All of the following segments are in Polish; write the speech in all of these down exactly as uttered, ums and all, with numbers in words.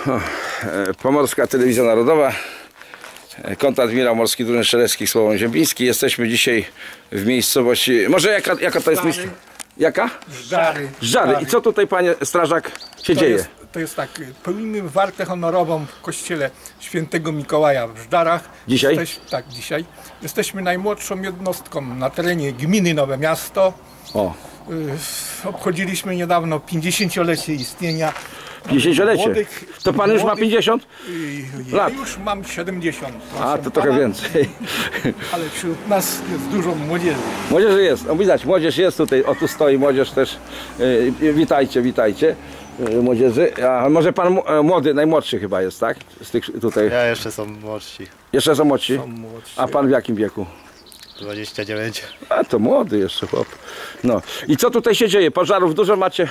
O, Pomorska Telewizja Narodowa, kontradmirał Morski Drużyn Strzeleckich Sławomir Ziembiński. Jesteśmy dzisiaj w miejscowości, może jaka, jaka to jest miejsce? Jaka? Żdary. Żdary. I co tutaj, panie strażak, się to dzieje? Jest, to jest tak, pełnimy wartę honorową w kościele Świętego Mikołaja w Żdarach. Dzisiaj? Jesteś, tak, dzisiaj. Jesteśmy najmłodszą jednostką na terenie gminy Nowe Miasto. O. Y, obchodziliśmy niedawno pięćdziesięciolecie istnienia. pięćdziesięciolecie? Młodych, To pan już ma młodych- pięćdziesiąt? Y, Ja lat. już mam siedemdziesiąt. A, proszę to trochę pana, więcej. Ale wśród nas jest dużo młodzieży. Młodzież jest, no widać, młodzież jest tutaj, o tu stoi młodzież też. Yy, witajcie, witajcie. Yy, młodzieży. A może pan m- młody, najmłodszy chyba jest, tak? Z tych tutaj. Ja jeszcze są młodsi. Jeszcze są młodsi? Są młodsi. A pan w jakim wieku? dwadzieścia dziewięć. A to młody jeszcze chłop. No i co tutaj się dzieje? Pożarów dużo macie?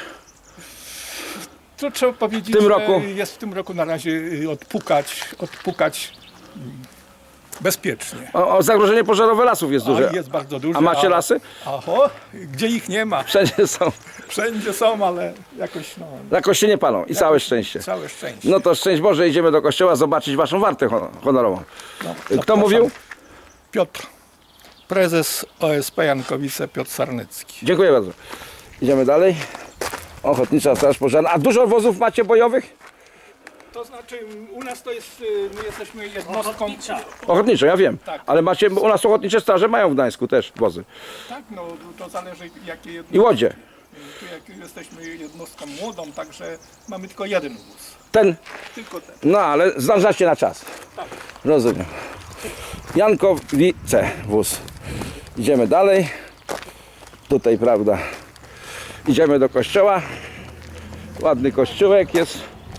To trzeba powiedzieć, W tym że roku? jest w tym roku na razie y, odpukać, odpukać mm, bezpiecznie. O, o zagrożenie pożarowe lasów jest duże. A jest bardzo duże. A macie ale- lasy? Aho, gdzie ich nie ma? Wszędzie są. Wszędzie są, ale jakoś no... Na kościele nie palą i całe szczęście. Całe szczęście. No to szczęść Boże, idziemy do kościoła zobaczyć waszą wartę hon- honorową. No, Kto zapraszam. mówił? Piotr. Prezes O S P Jankowice Piotr Sarnecki. Dziękuję bardzo. Idziemy dalej. Ochotnicza Straż Pożarna. A dużo wozów macie bojowych? To znaczy u nas to jest, y, my jesteśmy jednostką... Ochotnicze, ja wiem. Tak. Ale macie, u nas ochotnicze straże mają w Gdańsku też wozy. Tak, no to zależy jakie jednostki. I łodzie. Tu jak jesteśmy jednostką młodą, także mamy tylko jeden wóz. Ten, Tylko ten. no ale zdążacie na czas. Tak. Rozumiem. Jankowice wóz. Idziemy dalej. Tutaj, prawda, idziemy do kościoła. Ładny kościółek jest.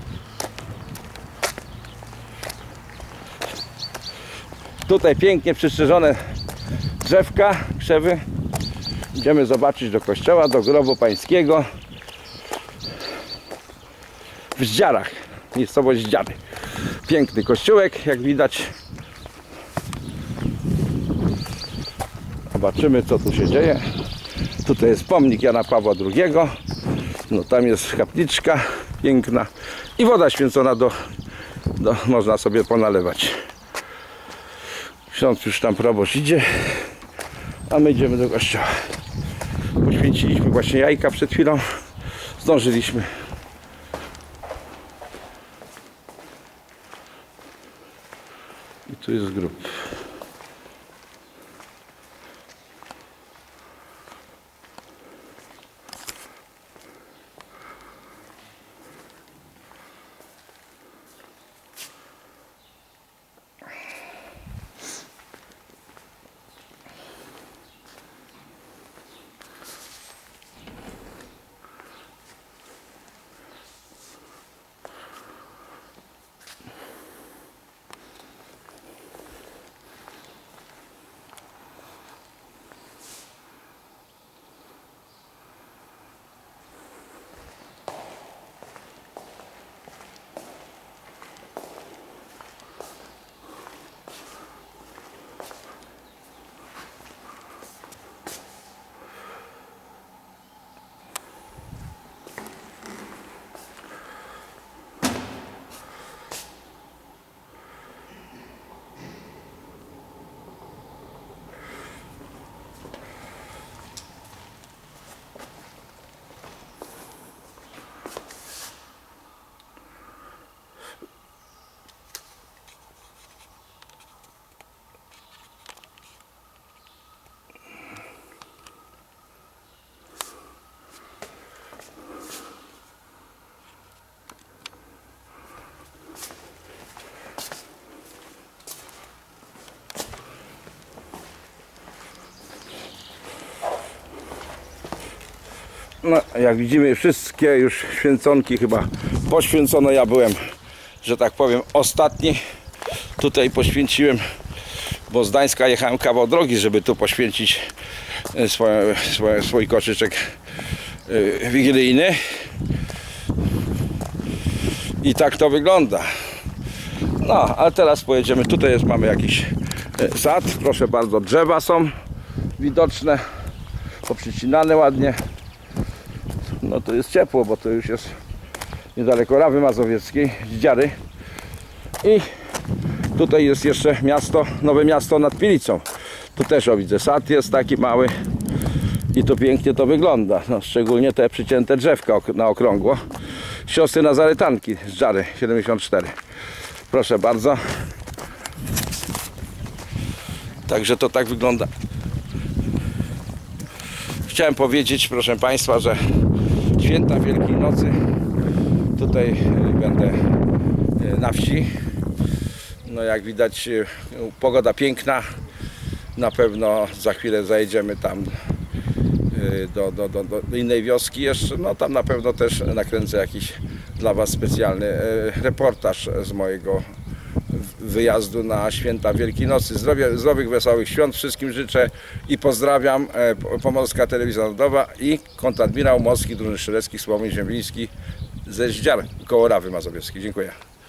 Tutaj pięknie przystrzyżone drzewka, krzewy. Idziemy zobaczyć do kościoła, do grobu pańskiego w Żdziarach, miejscowość Żdziary. Piękny kościółek, jak widać. Zobaczymy, co tu się dzieje. Tutaj jest pomnik Jana Pawła drugiego. No tam jest kapliczka piękna i woda święcona do, do można sobie ponalewać. Ksiądz już tam proboszcz idzie, a my idziemy do kościoła. Poświęciliśmy właśnie jajka przed chwilą. Zdążyliśmy. I tu jest grób. No, jak widzimy, wszystkie już święconki chyba poświęcone. Ja byłem, że tak powiem, ostatni. Tutaj poświęciłem, bo z Gdańska jechałem kawał drogi, żeby tu poświęcić swoje, swoje, swój koszyczek wigilijny. I tak to wygląda. No, ale teraz pojedziemy. Tutaj jest, mamy jakiś sad. Proszę bardzo, drzewa są widoczne, poprzycinane ładnie. No to jest ciepło, bo to już jest niedaleko Rawy Mazowieckiej, z Dziary. I tutaj jest jeszcze miasto, nowe miasto nad Pilicą. Tu też o, widzę, sad jest taki mały i to pięknie to wygląda, no, szczególnie te przycięte drzewka ok na okrągło. Siostry Nazaretanki z Dziary siedemdziesiąt cztery. Proszę bardzo. Także to tak wygląda. Chciałem powiedzieć, proszę Państwa, że święta Wielkiej Nocy tutaj będę na wsi. No jak widać, pogoda piękna. Na pewno za chwilę zajedziemy tam do, do, do, do innej wioski jeszcze. No tam na pewno też nakręcę jakiś dla Was specjalny reportaż z mojego wyjazdu na święta Wielkiej Nocy. Zdrowie, zdrowych, wesołych świąt wszystkim życzę i pozdrawiam. Pomorska Telewizja Narodowa i kontradmirał morski drużyny strzeleckiej Sławomir Ziemliński ze Zdziar koło Rawy Mazowieckiej. Dziękuję.